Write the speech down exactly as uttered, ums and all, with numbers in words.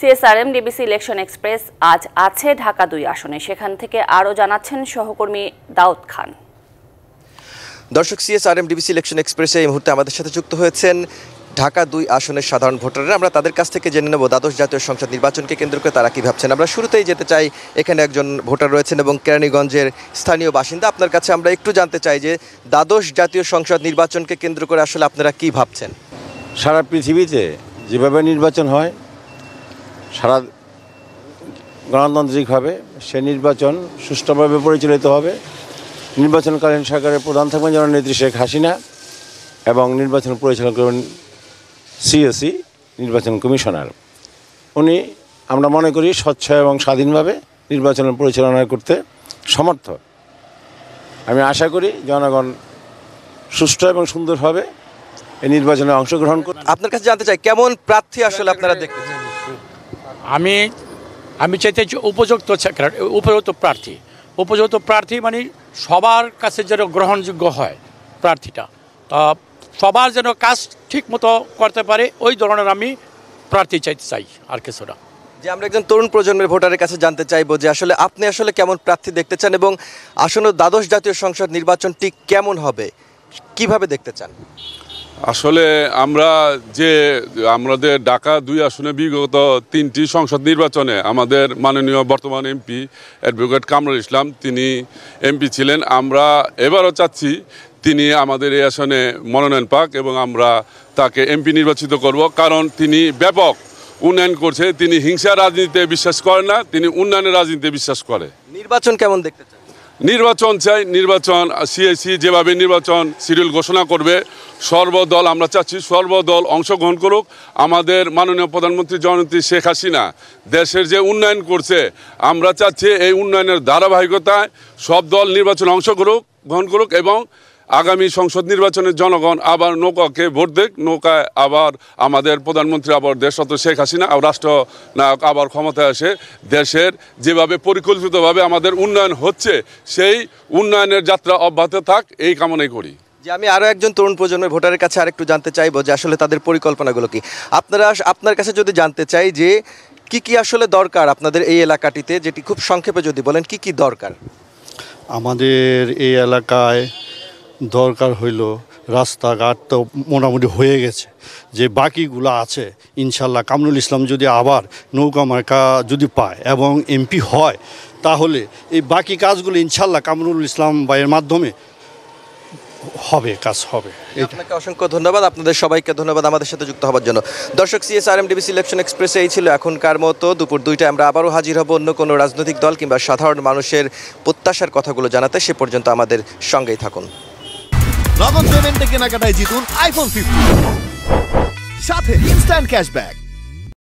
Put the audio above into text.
CSRM DBC election express আজ আছে ঢাকা দুই আসনে, সেখান থেকে আরও জানাচ্ছেন সহকর্মী দাউদ খান। দর্শক, সিএসআরএম ডিবিসি ইলেকশন এক্সপ্রেসে এই মুহূর্তে আমাদের সাথে যুক্ত হয়েছেন ঢাকা দুই আসনের সাধারণ ভোটাররা। আমরা তাদের কাছ থেকে জেনে নেব দ্বাদশ জাতীয় সংসদ নির্বাচনকে কেন্দ্র করে তারা কি ভাবছেন। আমরা শুরুতেই যেতে চাই, এখানে একজন ভোটার রয়েছেন এবং কেরানীগঞ্জের স্থানীয় বাসিন্দা। আপনার কাছে আমরা একটু জানতে চাই যে দ্বাদশ জাতীয় সংসদ নির্বাচনকে কেন্দ্র করে আসলে আপনারা কি ভাবছেন। সারা পৃথিবীতে যেভাবে নির্বাচন হয় সারা গণতান্ত্রিকভাবে, সে নির্বাচন সুষ্ঠুভাবে পরিচালিত হবে। নির্বাচনকালীন সরকারের প্রধান থাকবেন জননেত্রী শেখ হাসিনা এবং নির্বাচন পরিচালনা করবেন সিএসি নির্বাচন কমিশনার। উনি আমরা মনে করি স্বচ্ছ এবং স্বাধীনভাবে নির্বাচন পরিচালনা করতে সমর্থ। আমি আশা করি জনগণ সুষ্ঠু এবং সুন্দরভাবে এই নির্বাচনে অংশগ্রহণ করবে। আপনার কাছে জানতে চাই, কেমন প্রার্থী আসলে আপনারা দেখতে চান? আমি আমি চাইতে উপযুক্ত উপযুক্ত প্রার্থী উপযুক্ত প্রার্থী মানে সবার কাছে যেন গ্রহণযোগ্য হয় প্রার্থীটা, সবার যেন কাজ ঠিক মতো করতে পারে, ওই ধরনের আমি প্রার্থী চাইতে চাই, আর কিছু না। যে আমরা একজন তরুণ প্রজন্মের ভোটারের কাছে জানতে চাইবো যে আসলে আপনি আসলে কেমন প্রার্থী দেখতে চান এবং আসন্ন দ্বাদশ জাতীয় সংসদ নির্বাচনটি কেমন হবে, কিভাবে দেখতে চান? আসলে আমরা যে আমাদের ঢাকা দুই আসনে বিগত তিনটি সংসদ নির্বাচনে আমাদের মাননীয় বর্তমান এমপি অ্যাডভোকেট কামরুল ইসলাম তিনি এমপি ছিলেন। আমরা এবারও চাচ্ছি তিনি আমাদের এই আসনে মনোনয়ন পাক এবং আমরা তাকে এমপি নির্বাচিত করব, কারণ তিনি ব্যাপক উন্নয়ন করছে। তিনি হিংসা রাজনীতিতে বিশ্বাস করেন না, তিনি উন্নয়নের রাজনীতিতে বিশ্বাস করে। নির্বাচন কেমন দেখতে চান? নির্বাচন চাই, নির্বাচন সিএসি যেভাবে নির্বাচন শিডিউল ঘোষণা করবে, সর্বদল আমরা চাচ্ছি সর্বদল অংশগ্রহণ করুক। আমাদের মাননীয় প্রধানমন্ত্রী জননেত্রী শেখ হাসিনা দেশের যে উন্নয়ন করছে, আমরা চাচ্ছি এই উন্নয়নের ধারাবাহিকতায় সব দল নির্বাচনে অংশগ্রহণ গ্রহণ করুক এবং আগামী সংসদ নির্বাচনের জনগণ আবার নৌকাকে ভোট দেখ, নৌকায় আবার আমাদের প্রধানমন্ত্রী আবার দেশরত্ন শেখ হাসিনা রাষ্ট্রনায়ক আবার ক্ষমতায় আসে। দেশের যেভাবে পরিকল্পিতভাবে আমাদের উন্নয়ন হচ্ছে সেই উন্নয়নের যাত্রা অব্যাহত থাক, এই কামনাই করি। যে আমি আরও একজন তরুণ প্রজন্মের ভোটারের কাছে আরেকটু জানতে চাইবো যে আসলে তাদের পরিকল্পনাগুলো কি। আপনারা আপনার কাছে যদি জানতে চাই যে কি কি আসলে দরকার আপনাদের এই এলাকাটিতে, যেটি খুব সংক্ষেপে যদি বলেন কি কি দরকার। আমাদের এই এলাকায় দরকার হইল রাস্তাঘাট তো মোটামুটি হয়ে গেছে, যে বাকিগুলো আছে ইনশাল্লাহ কামরুল ইসলাম যদি আবার নৌকা মার্কা যদি পায় এবং এমপি হয়, তাহলে এই বাকি কাজগুলো ইনশাল্লাহ কামরুল ইসলাম ভাইয়ের মাধ্যমে হবে, কাজ হবে। আপনাকে অসংখ্য ধন্যবাদ, আপনাদের সবাইকে ধন্যবাদ আমাদের সাথে যুক্ত হওয়ার জন্য। দর্শক, সিএসআরএম ডিবিসি ইলেকশন এক্সপ্রেসে এই ছিল এখনকার মতো। দুপুর দুইটায় আমরা আবারও হাজির হব অন্য কোনো রাজনৈতিক দল কিংবা সাধারণ মানুষের প্রত্যাশার কথাগুলো জানাতে। সে পর্যন্ত আমাদের সঙ্গেই থাকুন। নগদ পেমেন্টে কেনাকাটায় জিতুন আইফোন ফিফটি সাথে ইনস্ট্যান্ট ক্যাশব্যাক।